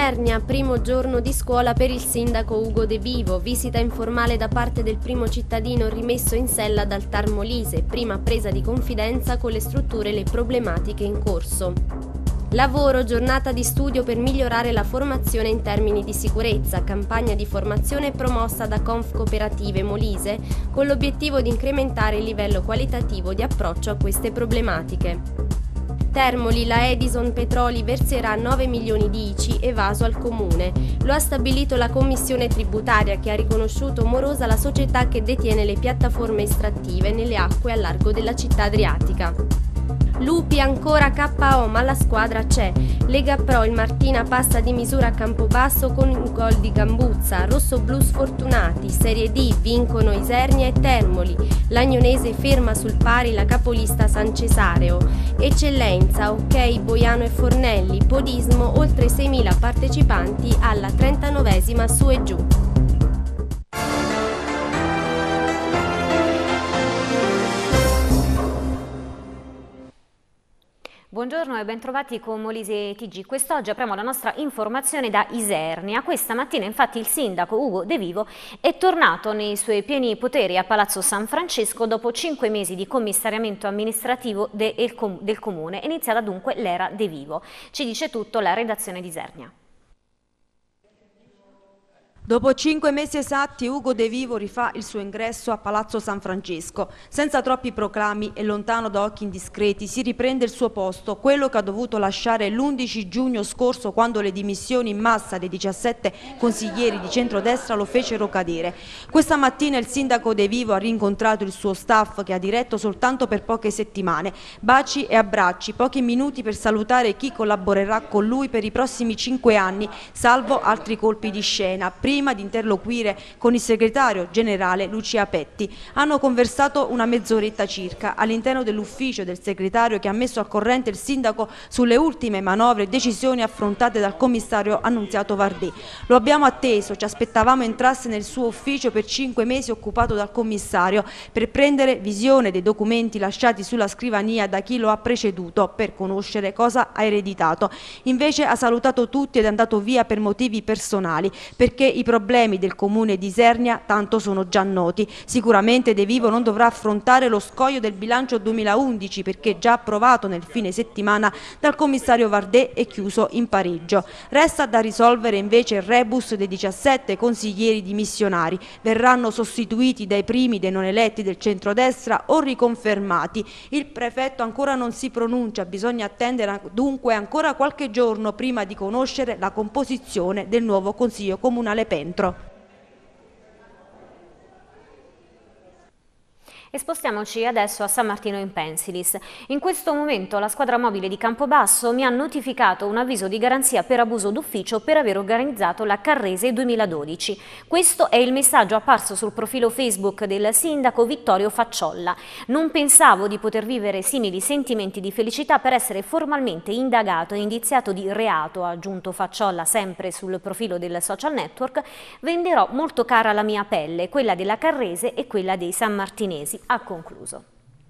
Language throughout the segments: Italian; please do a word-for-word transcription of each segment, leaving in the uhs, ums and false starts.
Isernia, primo giorno di scuola per il sindaco Ugo De Vivo, visita informale da parte del primo cittadino rimesso in sella dal TAR Molise, prima presa di confidenza con le strutture e le problematiche in corso. Lavoro, giornata di studio per migliorare la formazione in termini di sicurezza, campagna di formazione promossa da Confcooperative Molise con l'obiettivo di incrementare il livello qualitativo di approccio a queste problematiche. Termoli, la Edison Petroli verserà nove milioni di I C I evaso al comune. Lo ha stabilito la commissione tributaria che ha riconosciuto morosa la società che detiene le piattaforme estrattive nelle acque a largo della città adriatica. Lupi ancora K O, ma la squadra c'è. Lega Pro, il Martina passa di misura a Campobasso con un gol di Gambuzza. Rossoblu sfortunati, Serie D vincono Isernia e Termoli. L'Agnonese ferma sul pari la capolista San Cesareo. Eccellenza, ok Boiano e Fornelli. Podismo, oltre seimila partecipanti alla trentanovesima su e giù. Buongiorno e bentrovati con Molise T G. Quest'oggi apriamo la nostra informazione da Isernia. Questa mattina infatti il sindaco Ugo De Vivo è tornato nei suoi pieni poteri a Palazzo San Francesco dopo cinque mesi di commissariamento amministrativo del comune. È iniziata dunque l'era De Vivo. Ci dice tutto la redazione di Isernia. Dopo cinque mesi esatti Ugo De Vivo rifà il suo ingresso a Palazzo San Francesco. Senza troppi proclami e lontano da occhi indiscreti si riprende il suo posto, quello che ha dovuto lasciare l'undici giugno scorso quando le dimissioni in massa dei diciassette consiglieri di centrodestra lo fecero cadere. Questa mattina il sindaco De Vivo ha rincontrato il suo staff che ha diretto soltanto per poche settimane. Baci e abbracci, pochi minuti per salutare chi collaborerà con lui per i prossimi cinque anni, salvo altri colpi di scena. Prima Prima di interloquire con il segretario generale Lucia Petti. Hanno conversato una mezz'oretta circa all'interno dell'ufficio del segretario che ha messo al corrente il sindaco sulle ultime manovre e decisioni affrontate dal commissario Annunziato Vardé. Lo abbiamo atteso, ci aspettavamo entrasse nel suo ufficio per cinque mesi occupato dal commissario per prendere visione dei documenti lasciati sulla scrivania da chi lo ha preceduto per conoscere cosa ha ereditato. Invece ha salutato tutti ed è andato via per motivi personali, perché i I problemi del comune di Isernia tanto sono già noti. Sicuramente De Vivo non dovrà affrontare lo scoglio del bilancio duemilaundici perché già approvato nel fine settimana dal commissario Vardé e chiuso in pareggio. Resta da risolvere invece il rebus dei diciassette consiglieri dimissionari. Verranno sostituiti dai primi dei non eletti del centrodestra o riconfermati. Il prefetto ancora non si pronuncia, bisogna attendere dunque ancora qualche giorno prima di conoscere la composizione del nuovo consiglio comunale Pentro. E spostiamoci adesso a San Martino in Pensilis. In questo momento la squadra mobile di Campobasso mi ha notificato un avviso di garanzia per abuso d'ufficio per aver organizzato la Carrese duemiladodici. Questo è il messaggio apparso sul profilo Facebook del sindaco Vittorio Facciolla. Non pensavo di poter vivere simili sentimenti di felicità per essere formalmente indagato e indiziato di reato, ha aggiunto Facciolla sempre sul profilo del social network. Venderò molto cara la mia pelle, quella della Carrese e quella dei sammartinesi. Ha concluso.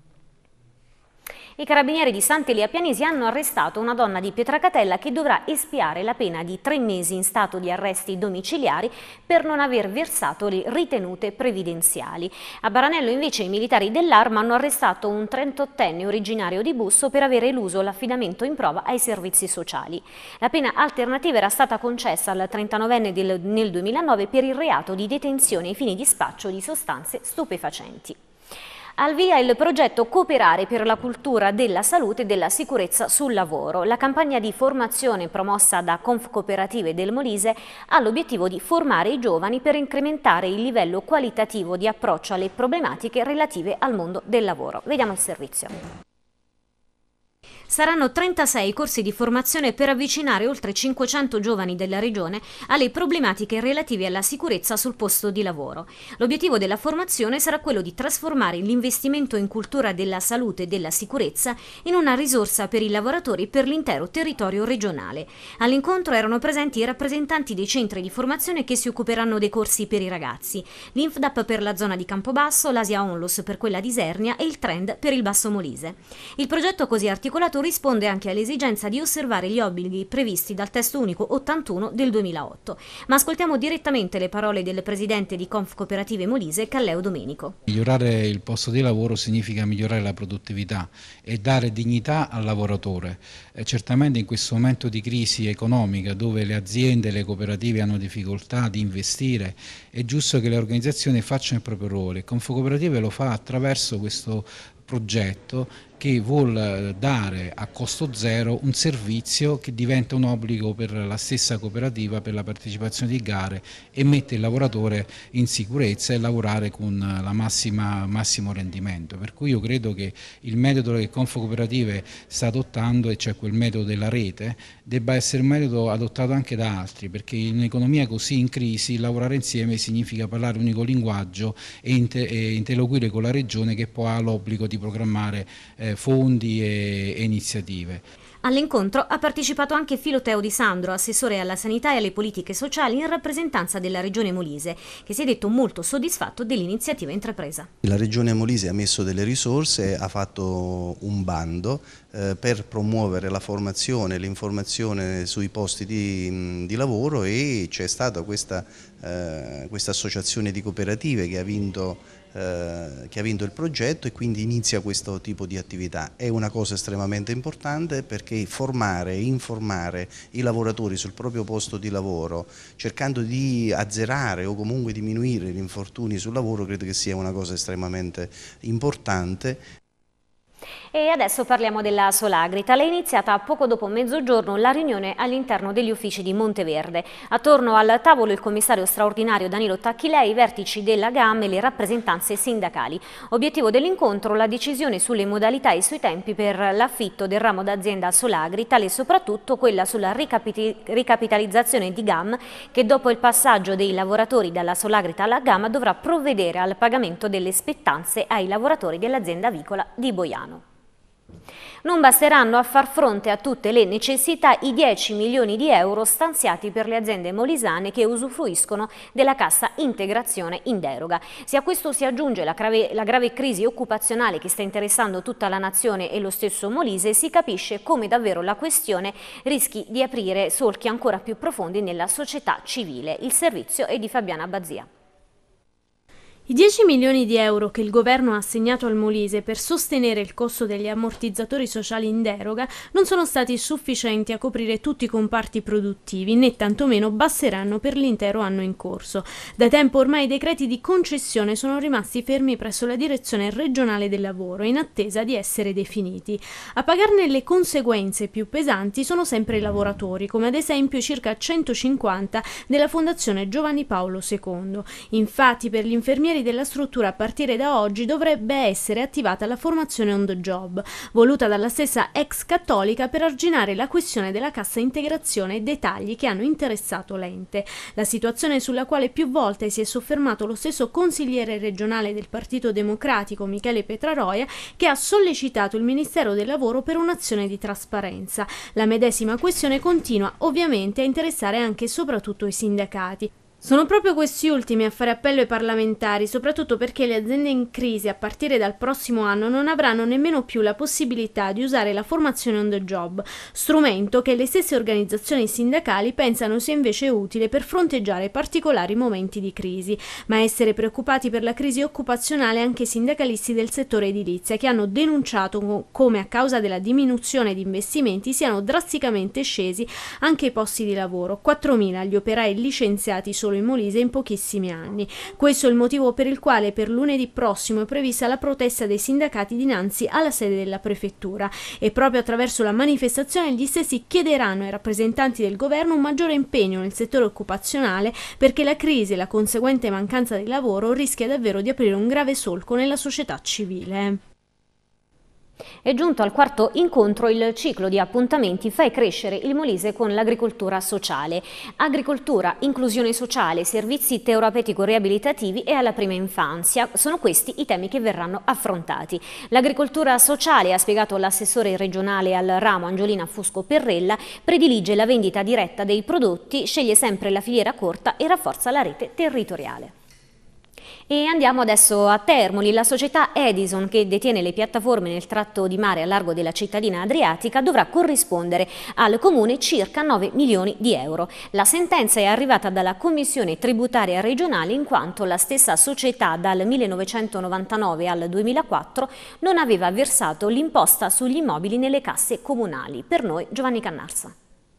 I carabinieri di Sant'Elia Pianesi hanno arrestato una donna di Pietracatella che dovrà espiare la pena di tre mesi in stato di arresti domiciliari per non aver versato le ritenute previdenziali. A Baranello invece i militari dell'Arma hanno arrestato un trentottenne originario di Busso per aver eluso l'affidamento in prova ai servizi sociali. La pena alternativa era stata concessa al trentanovenne del, nel duemilanove per il reato di detenzione ai fini di spaccio di sostanze stupefacenti. Al via il progetto Cooperare per la cultura della salute e della sicurezza sul lavoro. La campagna di formazione promossa da Confcooperative del Molise ha l'obiettivo di formare i giovani per incrementare il livello qualitativo di approccio alle problematiche relative al mondo del lavoro. Vediamo il servizio. Saranno trentasei corsi di formazione per avvicinare oltre cinquecento giovani della regione alle problematiche relative alla sicurezza sul posto di lavoro. L'obiettivo della formazione sarà quello di trasformare l'investimento in cultura della salute e della sicurezza in una risorsa per i lavoratori per l'intero territorio regionale. All'incontro erano presenti i rappresentanti dei centri di formazione che si occuperanno dei corsi per i ragazzi, l'I N F D A P per la zona di Campobasso, l'Asia Onlus per quella di Isernia e il Trend per il Basso Molise. Il progetto così articolato l'atto risponde anche all'esigenza di osservare gli obblighi previsti dal testo unico ottantuno del duemilaotto. Ma ascoltiamo direttamente le parole del presidente di Confcooperative Molise, Calleo Domenico. Migliorare il posto di lavoro significa migliorare la produttività e dare dignità al lavoratore. Eh, certamente in questo momento di crisi economica, dove le aziende e le cooperative hanno difficoltà di investire, è giusto che le organizzazioni facciano il proprio ruolo. Confcooperative lo fa attraverso questo progetto che vuol dare a costo zero un servizio che diventa un obbligo per la stessa cooperativa per la partecipazione di gare e mette il lavoratore in sicurezza e lavorare con la massima, massimo rendimento. Per cui io credo che il metodo che Confcooperative sta adottando, e cioè quel metodo della rete, debba essere un metodo adottato anche da altri, perché in un'economia così in crisi lavorare insieme significa parlare un unico linguaggio e, inter e interloquire con la regione, che poi ha l'obbligo di programmare eh, fondi e, e iniziative. All'incontro ha partecipato anche Filoteo Di Sandro, assessore alla sanità e alle politiche sociali in rappresentanza della Regione Molise, che si è detto molto soddisfatto dell'iniziativa intrapresa. La Regione Molise ha messo delle risorse, ha fatto un bando eh, per promuovere la formazione, l'informazione sui posti di, di lavoro, e c'è stata questa, eh, questa associazione di cooperative che ha vinto che ha vinto il progetto, e quindi inizia questo tipo di attività. È una cosa estremamente importante, perché formare e informare i lavoratori sul proprio posto di lavoro, cercando di azzerare o comunque diminuire gli infortuni sul lavoro, credo che sia una cosa estremamente importante. E adesso parliamo della Solagrital. È iniziata poco dopo mezzogiorno la riunione all'interno degli uffici di Monteverde. Attorno al tavolo il commissario straordinario Danilo Tacchilei, i vertici della GAM e le rappresentanze sindacali. Obiettivo dell'incontro: la decisione sulle modalità e sui tempi per l'affitto del ramo d'azienda Solagrital e soprattutto quella sulla ricapitalizzazione di GAM, che dopo il passaggio dei lavoratori dalla Solagrital alla GAM dovrà provvedere al pagamento delle spettanze ai lavoratori dell'azienda avicola di Boiano. Non basteranno a far fronte a tutte le necessità i dieci milioni di euro stanziati per le aziende molisane che usufruiscono della cassa integrazione in deroga. Se a questo si aggiunge la grave, la grave crisi occupazionale che sta interessando tutta la nazione e lo stesso Molise, si capisce come davvero la questione rischi di aprire solchi ancora più profondi nella società civile. Il servizio è di Fabiana Bazzia. I dieci milioni di euro che il governo ha assegnato al Molise per sostenere il costo degli ammortizzatori sociali in deroga non sono stati sufficienti a coprire tutti i comparti produttivi, né tantomeno basteranno per l'intero anno in corso. Da tempo ormai i decreti di concessione sono rimasti fermi presso la direzione regionale del lavoro, in attesa di essere definiti. A pagarne le conseguenze più pesanti sono sempre i lavoratori, come ad esempio i circa centocinquanta della Fondazione Giovanni Paolo secondo. Infatti, per gli infermieri della struttura a partire da oggi dovrebbe essere attivata la formazione on the job, voluta dalla stessa ex Cattolica per arginare la questione della cassa integrazione e dei tagli che hanno interessato l'ente. La situazione sulla quale più volte si è soffermato lo stesso consigliere regionale del Partito Democratico Michele Petraroia, che ha sollecitato il Ministero del Lavoro per un'azione di trasparenza. La medesima questione continua ovviamente a interessare anche e soprattutto i sindacati. Sono proprio questi ultimi a fare appello ai parlamentari, soprattutto perché le aziende in crisi a partire dal prossimo anno non avranno nemmeno più la possibilità di usare la formazione on the job, strumento che le stesse organizzazioni sindacali pensano sia invece utile per fronteggiare particolari momenti di crisi. Ma essere preoccupati per la crisi occupazionale anche i sindacalisti del settore edilizia, che hanno denunciato come a causa della diminuzione di investimenti siano drasticamente scesi anche i posti di lavoro, quattromila gli operai licenziati solo in Molise in pochissimi anni. Questo è il motivo per il quale per lunedì prossimo è prevista la protesta dei sindacati dinanzi alla sede della prefettura, e proprio attraverso la manifestazione gli stessi chiederanno ai rappresentanti del governo un maggiore impegno nel settore occupazionale, perché la crisi e la conseguente mancanza di lavoro rischia davvero di aprire un grave solco nella società civile. È giunto al quarto incontro il ciclo di appuntamenti Fai crescere il Molise con l'agricoltura sociale. Agricoltura, inclusione sociale, servizi terapeutico-riabilitativi e alla prima infanzia sono questi i temi che verranno affrontati. L'agricoltura sociale, ha spiegato l'assessore regionale al ramo Angiolina Fusco Perrella, predilige la vendita diretta dei prodotti, sceglie sempre la filiera corta e rafforza la rete territoriale. E andiamo adesso a Termoli. La società Edison, che detiene le piattaforme nel tratto di mare a largo della cittadina adriatica, dovrà corrispondere al comune circa nove milioni di euro. La sentenza è arrivata dalla Commissione tributaria regionale in quanto la stessa società dal millenovecentonovantanove al duemilaquattro non aveva versato l'imposta sugli immobili nelle casse comunali. Per noi Giovanni Cannarsa.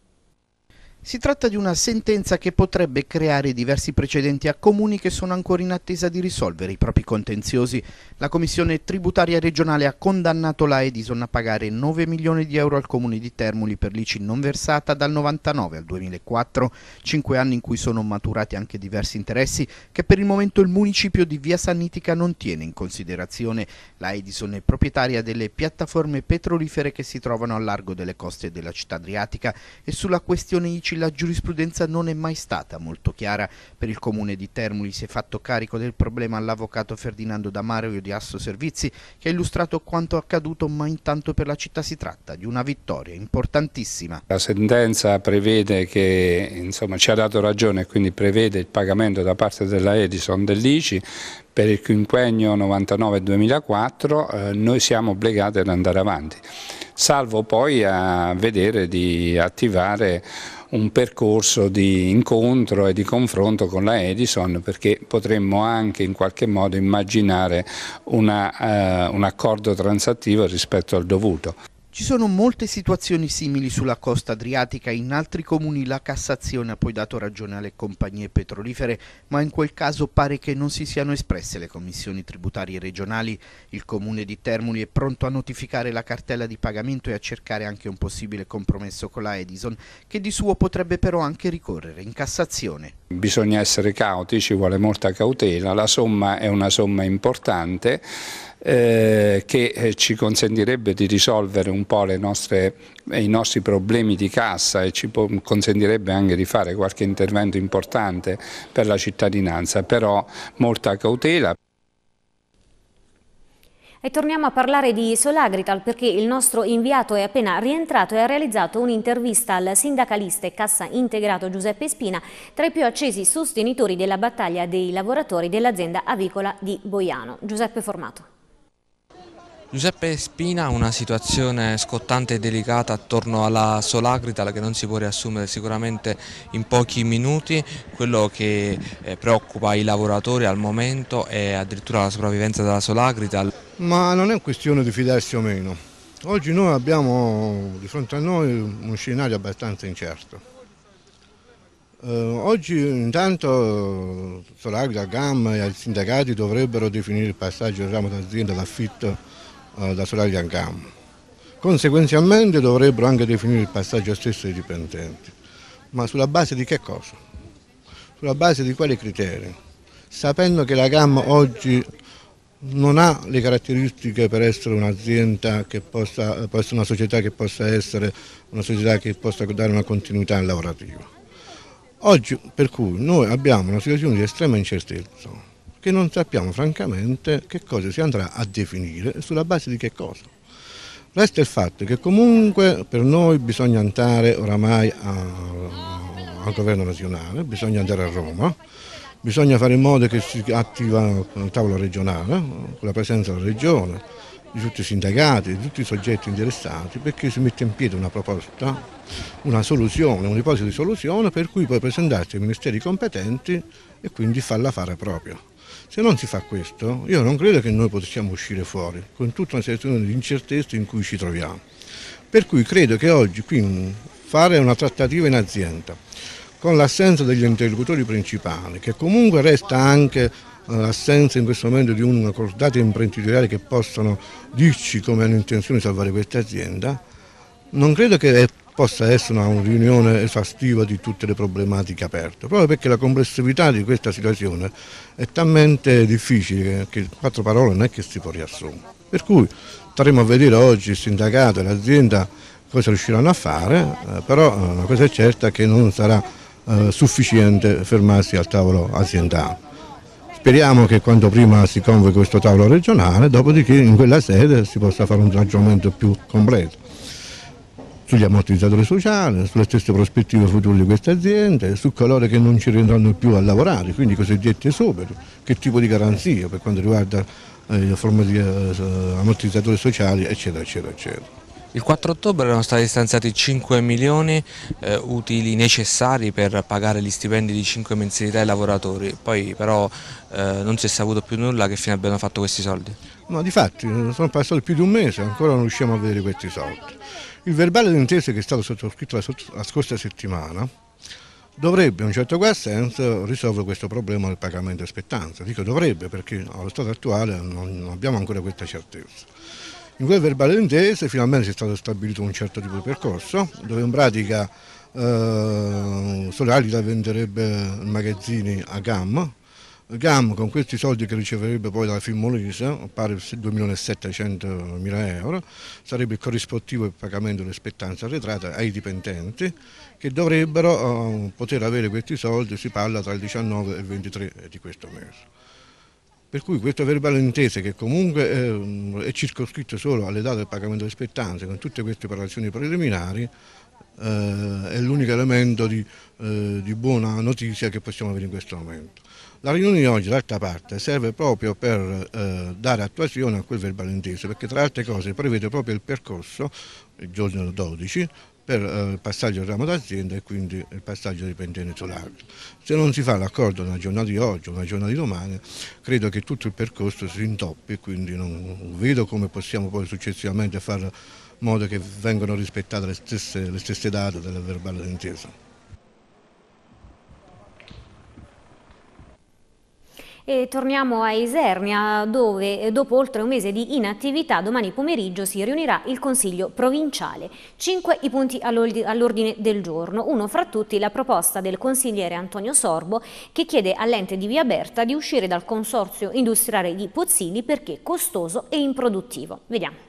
Si tratta di una sentenza che potrebbe creare diversi precedenti a comuni che sono ancora in attesa di risolvere i propri contenziosi. La Commissione tributaria regionale ha condannato la Edison a pagare nove milioni di euro al comune di Termoli per l'I C I non versata dal novantanove al duemilaquattro, cinque anni in cui sono maturati anche diversi interessi che per il momento il municipio di Via Sannitica non tiene in considerazione. La Edison è proprietaria delle piattaforme petrolifere che si trovano al largo delle coste della città adriatica e sulla questione I C I la giurisprudenza non è mai stata molto chiara. Per il comune di Termoli si è fatto carico del problema l'avvocato Ferdinando D'Amario di Asso Servizi, che ha illustrato quanto accaduto, ma intanto per la città si tratta di una vittoria importantissima. La sentenza prevede che, insomma, ci ha dato ragione e quindi prevede il pagamento da parte della Edison dell'I C I per il quinquennio novantanove duemilaquattro. Eh, noi siamo obbligati ad andare avanti, salvo poi a vedere di attivare un percorso di incontro e di confronto con la Edison, perché potremmo anche in qualche modo immaginare una, uh, un accordo transattivo rispetto al dovuto. Ci sono molte situazioni simili sulla costa adriatica. In altri comuni la Cassazione ha poi dato ragione alle compagnie petrolifere, ma in quel caso pare che non si siano espresse le commissioni tributarie regionali. Il comune di Termoli è pronto a notificare la cartella di pagamento e a cercare anche un possibile compromesso con la Edison, che di suo potrebbe però anche ricorrere in Cassazione. Bisogna essere cauti, ci vuole molta cautela, la somma è una somma importante, Eh, che eh, ci consentirebbe di risolvere un po' le nostre, eh, i nostri problemi di cassa e ci consentirebbe anche di fare qualche intervento importante per la cittadinanza, però molta cautela. E torniamo a parlare di Solagrital, perché il nostro inviato è appena rientrato e ha realizzato un'intervista al sindacalista e cassa integrato Giuseppe Spina, tra i più accesi sostenitori della battaglia dei lavoratori dell'azienda avicola di Boiano. Giuseppe Formato. Giuseppe Spina ha una situazione scottante e delicata attorno alla Solagrital che non si può riassumere sicuramente in pochi minuti. Quello che eh, preoccupa i lavoratori al momento è addirittura la sopravvivenza della Solagrital. Ma non è questione di fidarsi o meno. Oggi noi abbiamo di fronte a noi uno scenario abbastanza incerto. Eh, oggi intanto Solagrital, GAM e i sindacati dovrebbero definire il passaggio del ramo d'azienda d'affitto da Solagrital GAM. Conseguenzialmente dovrebbero anche definire il passaggio stesso dei dipendenti. Ma sulla base di che cosa? Sulla base di quali criteri? Sapendo che la GAM oggi non ha le caratteristiche per essere un'azienda che possa, può essere una società che possa essere una società che possa dare una continuità lavorativa. Oggi per cui noi abbiamo una situazione di estrema incertezza, che non sappiamo francamente che cosa si andrà a definire e sulla base di che cosa. Resta il fatto che comunque per noi bisogna andare oramai a, al governo nazionale, bisogna andare a Roma, bisogna fare in modo che si attiva un tavolo regionale con la presenza della regione, di tutti i sindacati, di tutti i soggetti interessati, perché si mette in piedi una proposta, una soluzione, un'ipotesi di soluzione per cui poi presentarsi ai ministeri competenti e quindi farla fare proprio. Se non si fa questo, io non credo che noi possiamo uscire fuori con tutta una situazione di incertezza in cui ci troviamo. Per cui credo che oggi qui fare una trattativa in azienda con l'assenza degli interlocutori principali, che comunque resta anche l'assenza in questo momento di un cordato imprenditoriale che possano dirci come hanno intenzione di salvare questa azienda, non credo che possa essere una riunione esaustiva di tutte le problematiche aperte, proprio perché la complessità di questa situazione è talmente difficile che quattro parole non è che si può riassumere. Per cui staremo a vedere oggi il sindacato e l'azienda cosa riusciranno a fare, eh, però una cosa è certa che non sarà eh, sufficiente fermarsi al tavolo aziendale. Speriamo che quanto prima si convochi questo tavolo regionale, dopodiché in quella sede si possa fare un ragionamento più completo. sugli ammortizzatori sociali, sulle stesse prospettive future di queste aziende, su coloro che non ci rientranno più a lavorare, quindi i cosiddetti esuberi, che tipo di garanzia per quanto riguarda eh, le forme di eh, ammortizzatori sociali, eccetera, eccetera, eccetera. Il quattro ottobre erano stati stanziati cinque milioni eh, utili necessari per pagare gli stipendi di cinque mensilità ai lavoratori, poi però eh, non si è saputo più nulla. Che fine abbiano fatto questi soldi? No, difatti sono passati più di un mese e ancora non riusciamo a vedere questi soldi. Il verbale d'intesa che è stato sottoscritto la, la scorsa settimana dovrebbe in un certo qual senso risolvere questo problema del pagamento di spettanza. Dico dovrebbe perché allo stato attuale non, non abbiamo ancora questa certezza. In quel verbale d'intesa finalmente si è stato stabilito un certo tipo di percorso dove in pratica eh, Solarita venderebbe magazzini a GAM, GAM con questi soldi che riceverebbe poi dalla Filmolise, pare due milioni e settecentomila euro, sarebbe il corrispettivo del pagamento delle spettanze arretrate ai dipendenti che dovrebbero eh, poter avere questi soldi, si parla tra il diciannove e il ventitré di questo mese. Per cui questo verbale d'intesa che comunque eh, è circoscritto solo alle date del pagamento delle spettanze con tutte queste operazioni preliminari eh, è l'unico elemento di, eh, di buona notizia che possiamo avere in questo momento. La riunione di oggi d'altra parte serve proprio per eh, dare attuazione a quel verbale d'intesa perché tra altre cose prevede proprio il percorso il giorno dodici per eh, il passaggio al ramo d'azienda e quindi il passaggio ai dipendenti Solarita. Se non si fa l'accordo nella giornata di oggi o nella giornata di domani, credo che tutto il percorso si intoppi e quindi non vedo come possiamo poi successivamente fare in modo che vengano rispettate le stesse, le stesse date del verbale d'intesa. E torniamo a Isernia dove dopo oltre un mese di inattività domani pomeriggio si riunirà il Consiglio provinciale. Cinque i punti all'ordine del giorno, uno fra tutti la proposta del consigliere Antonio Sorbo che chiede all'ente di Via Berta di uscire dal consorzio industriale di Pozzilli perché costoso e improduttivo. Vediamo.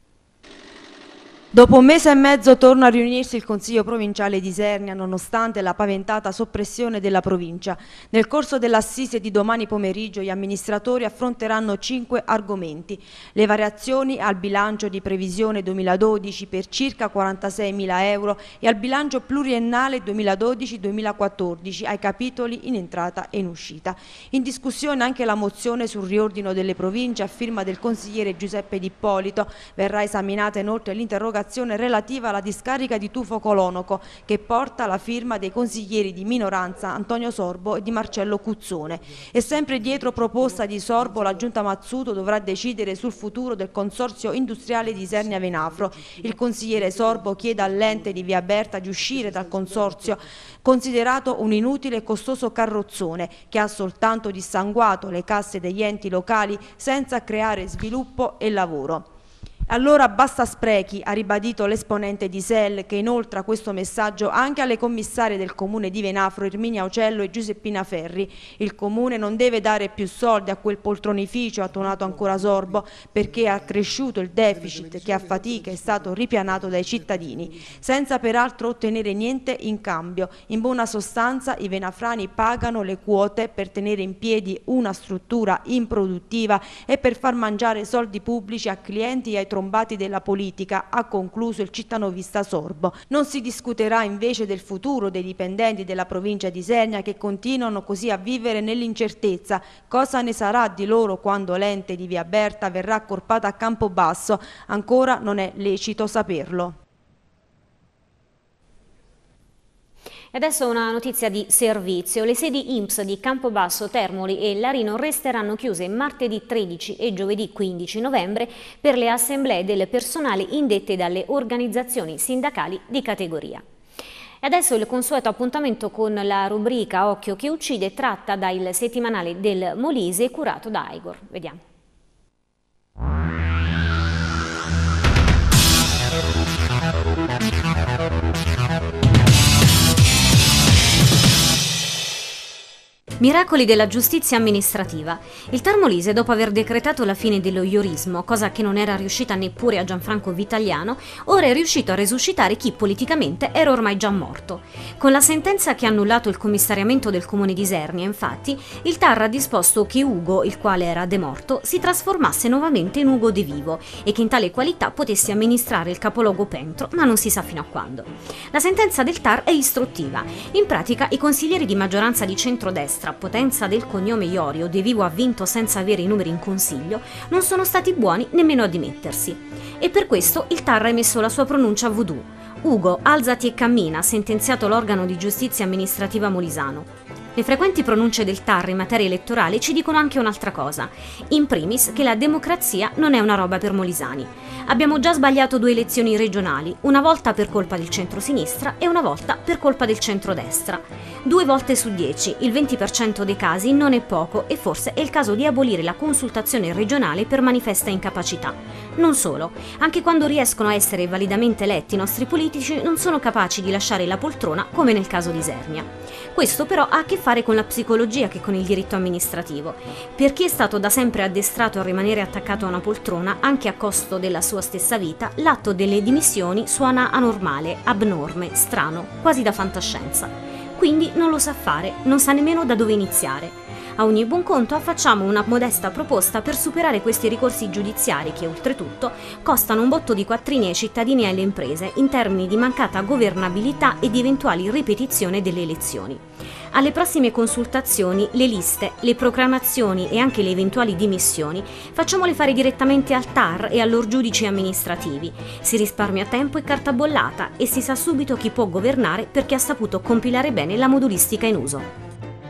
Dopo un mese e mezzo torna a riunirsi il Consiglio provinciale di Isernia nonostante la paventata soppressione della provincia. Nel corso dell'assise di domani pomeriggio gli amministratori affronteranno cinque argomenti. Le variazioni al bilancio di previsione duemiladodici per circa quarantaseimila euro e al bilancio pluriennale duemiladodici duemilaquattordici ai capitoli in entrata e in uscita. In discussione anche la mozione sul riordino delle province a firma del consigliere Giuseppe D'Ippolito. Verrà esaminata inoltre l'interrogazione relativa alla discarica di Tufo Colonoco che porta la firma dei consiglieri di minoranza Antonio Sorbo e di Marcello Cuzzone. E sempre dietro proposta di Sorbo la Giunta Mazzuto dovrà decidere sul futuro del consorzio industriale di Isernia Venafro. Il consigliere Sorbo chiede all'ente di Via Berta di uscire dal consorzio considerato un inutile e costoso carrozzone che ha soltanto dissanguato le casse degli enti locali senza creare sviluppo e lavoro. Allora basta sprechi, ha ribadito l'esponente di S E L che inoltra questo messaggio anche alle commissarie del comune di Venafro, Erminia Aucello e Giuseppina Ferri. Il comune non deve dare più soldi a quel poltronificio, ha tonato ancora Sorbo, perché ha cresciuto il deficit che a fatica è stato ripianato dai cittadini, senza peraltro ottenere niente in cambio. In buona sostanza i venafrani pagano le quote per tenere in piedi una struttura improduttiva e per far mangiare soldi pubblici a clienti e ai trombati della politica, ha concluso il cittanovista Sorbo. Non si discuterà invece del futuro dei dipendenti della provincia di Isernia che continuano così a vivere nell'incertezza. Cosa ne sarà di loro quando l'ente di Via Berta verrà accorpata a Campobasso? Ancora non è lecito saperlo. E adesso una notizia di servizio. Le sedi I N P S di Campobasso, Termoli e Larino resteranno chiuse martedì tredici e giovedì quindici novembre per le assemblee del personale indette dalle organizzazioni sindacali di categoria. E adesso il consueto appuntamento con la rubrica Occhio che uccide tratta dal settimanale del Molise curato da Igor. Vediamo. Miracoli della giustizia amministrativa. Il TAR Molise, dopo aver decretato la fine dello iorismo, cosa che non era riuscita neppure a Gianfranco Vitaliano, ora è riuscito a resuscitare chi politicamente era ormai già morto. Con la sentenza che ha annullato il commissariamento del comune di Isernia, infatti, il TAR ha disposto che Ugo, il quale era demorto, si trasformasse nuovamente in Ugo De Vivo e che in tale qualità potesse amministrare il capoluogo Pentro, ma non si sa fino a quando. La sentenza del TAR è istruttiva. In pratica, i consiglieri di maggioranza di centrodestra, potenza del cognome Iorio, De Vivo ha vinto senza avere i numeri in consiglio, non sono stati buoni nemmeno a dimettersi. E per questo il TAR ha emesso la sua pronuncia voodoo. Ugo, alzati e cammina, ha sentenziato l'organo di giustizia amministrativa molisano. Le frequenti pronunce del TAR in materia elettorale ci dicono anche un'altra cosa, in primis che la democrazia non è una roba per molisani. Abbiamo già sbagliato due elezioni regionali, una volta per colpa del centro-sinistra e una volta per colpa del centro-destra. Due volte su dieci, il venti per cento dei casi non è poco e forse è il caso di abolire la consultazione regionale per manifesta incapacità. Non solo, anche quando riescono a essere validamente eletti i nostri politici non sono capaci di lasciare la poltrona come nel caso di Isernia. Questo però ha a che fare con la psicologia che con il diritto amministrativo. Per chi è stato da sempre addestrato a rimanere attaccato a una poltrona, anche a costo della sua stessa vita, l'atto delle dimissioni suona anormale, abnorme, strano, quasi da fantascienza. Quindi non lo sa fare, non sa nemmeno da dove iniziare. A ogni buon conto facciamo una modesta proposta per superare questi ricorsi giudiziari che, oltretutto, costano un botto di quattrini ai cittadini e alle imprese in termini di mancata governabilità e di eventuali ripetizione delle elezioni. Alle prossime consultazioni, le liste, le proclamazioni e anche le eventuali dimissioni facciamole fare direttamente al TAR e ai loro giudici amministrativi. Si risparmia tempo e carta bollata e si sa subito chi può governare perché ha saputo compilare bene la modulistica in uso.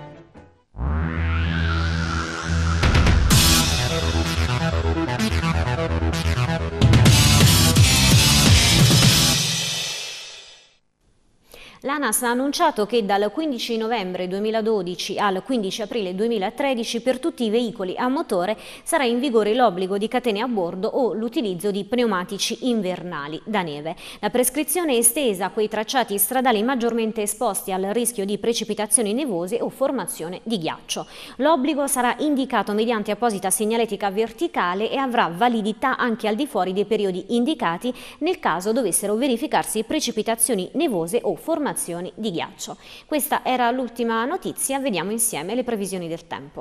L'ANAS ha annunciato che dal quindici novembre duemiladodici al quindici aprile duemilatredici per tutti i veicoli a motore sarà in vigore l'obbligo di catene a bordo o l'utilizzo di pneumatici invernali da neve. La prescrizione è estesa a quei tracciati stradali maggiormente esposti al rischio di precipitazioni nevose o formazione di ghiaccio. L'obbligo sarà indicato mediante apposita segnaletica verticale e avrà validità anche al di fuori dei periodi indicati nel caso dovessero verificarsi precipitazioni nevose o formazioni di ghiaccio. Questa era l'ultima notizia, vediamo insieme le previsioni del tempo.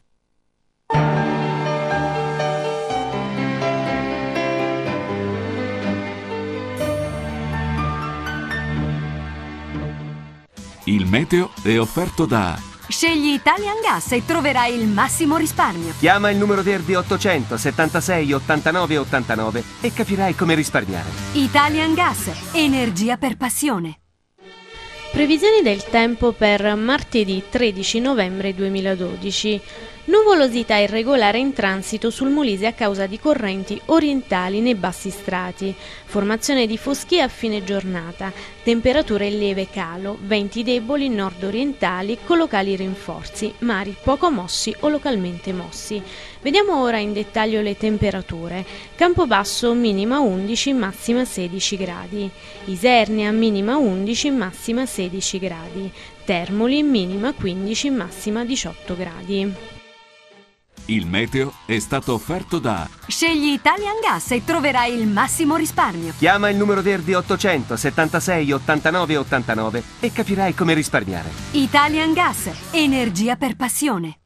Il meteo è offerto da... Scegli Italian Gas e troverai il massimo risparmio. Chiama il numero verde ottocento settantasei ottantanove ottantanove e capirai come risparmiare. Italian Gas, energia per passione. Previsioni del tempo per martedì tredici novembre duemiladodici. Nuvolosità irregolare in transito sul Molise a causa di correnti orientali nei bassi strati. Formazione di foschia a fine giornata. Temperature in lieve calo. Venti deboli nord-orientali con locali rinforzi. Mari poco mossi o localmente mossi. Vediamo ora in dettaglio le temperature. Campobasso minima undici, massima sedici gradi. Isernia minima undici, massima sedici gradi. Termoli minima quindici, massima diciotto gradi. Il meteo è stato offerto da... Scegli Italian Gas e troverai il massimo risparmio. Chiama il numero verde ottocento settantasei ottantanove ottantanove e capirai come risparmiare. Italian Gas, energia per passione.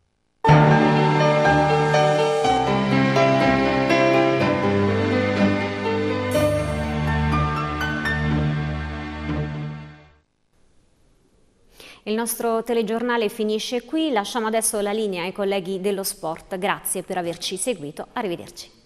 Il nostro telegiornale finisce qui, lasciamo adesso la linea ai colleghi dello sport. Grazie per averci seguito, arrivederci.